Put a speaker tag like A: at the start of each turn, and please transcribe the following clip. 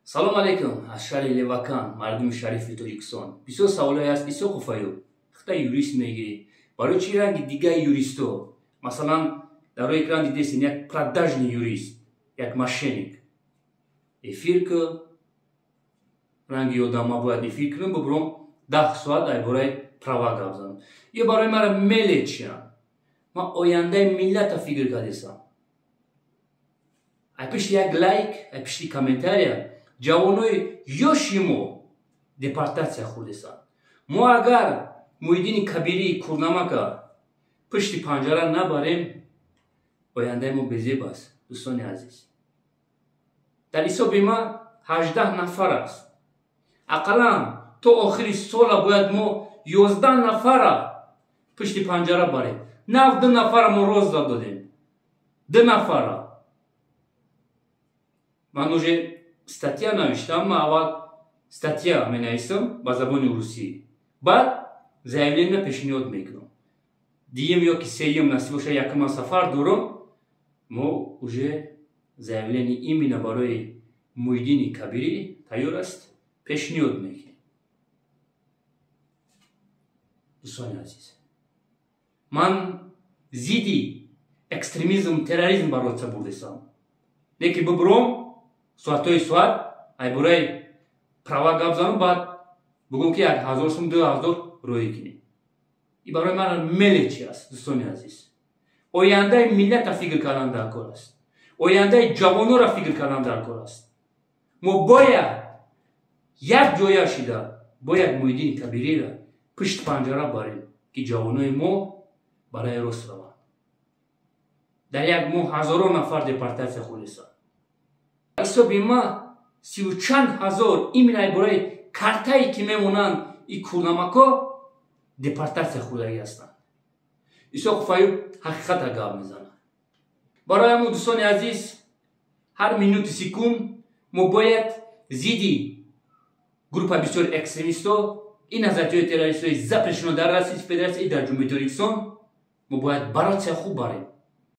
A: салом алейкум аз шаҳри Левакан, мардуми шарифи Тоҷикистон. Бисёр саволҳое ҳаст. Исоқ Уфаёв, хта юрист мегирӣ. Барои чӣ ранги дигари юристо? Масалан, дар рӯи экран дидестин як продажный юрист, як мошенник. Эфир ки ранги ёдам набояд эфир кунам, бибурам 10 соат дар бораи права гап занам. Ё барои мара мелечиям. Ман ояндаи миллата фикр кардесам. Ай пишти як лайк, ай пишти комментария ҷавонои ёши мо депортатсия хӯрдесанд. Мо агар Муҳиддини Кабирии Курнамака пишти панҷара набарем, ояндаи мо безеб аст. Дӯстони азиз, дар ҳисоби ман 18 нафар аст. ақаллан то охири сола бояд мо 11 нафара пишти панҷара барем. 9 нафара мо роз додем. 2 нафара. Ман уже статья навиштам. Ман аввал статья менависам ба забони русӣ. Баъд заявление пешниҳод мекунам. Дуюм ё ки сеюм насиб боша якуман сафар дорам, мо уже заявление именно барои Муҳиддини Кабирӣ тайёр аст, пешниҳод мекунем. Дӯстони азиз, ман зидди экстремизм, терроризм барота бурдесам. Лекин бибурам соатҳои соат ай бораи права гап занам, баъд бигӯм ки 1000 сум 2000 роҳӣ кунем. И барои ман мелечи аст. Дӯстони азиз, ояндаи миллата фикр кардан дар кор аст. Ояндаи ҷавонора фикр кардан дар кор аст. Мо бояд як ҷоя шида бояд Муҳиддини Кабирира пишти панҷара барем, ки ҷавонои мо барои рост раванд. Дар як моҳ ҳазорон нафар депортатсия хӯрдесанд. ҳисоби ман 30 чанд ҳазор именно бораи картае ки мемонанд и Курнамако депортатсия хӯрдаги ҳастанд. Исоқ Уфаёв ҳақиқата гап мезанад. Барои ҳамон дӯстони азиз, ҳар минути секунд мо бояд зидди группа бисёр экстремисто и назариёи террористҳои запрещено дар Российской Федерации и дар Ҷумҳурии Тоҷикистон мо бояд бароятсия хуб барем.